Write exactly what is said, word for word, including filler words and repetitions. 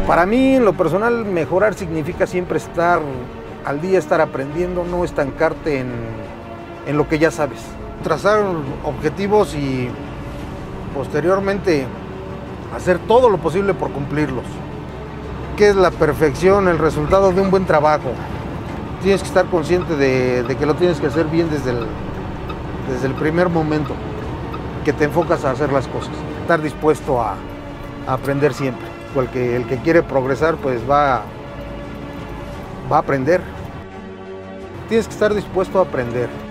Para mí, en lo personal, mejorar significa siempre estar al día, estar aprendiendo, no estancarte en, en lo que ya sabes. Trazar objetivos y posteriormente hacer todo lo posible por cumplirlos. ¿Qué es la perfección? El resultado de un buen trabajo. Tienes que estar consciente de, de que lo tienes que hacer bien desde el, desde el primer momento que te enfocas a hacer las cosas. Estar dispuesto a, a aprender siempre. El que, el que quiere progresar, pues va, va a aprender. Tienes que estar dispuesto a aprender.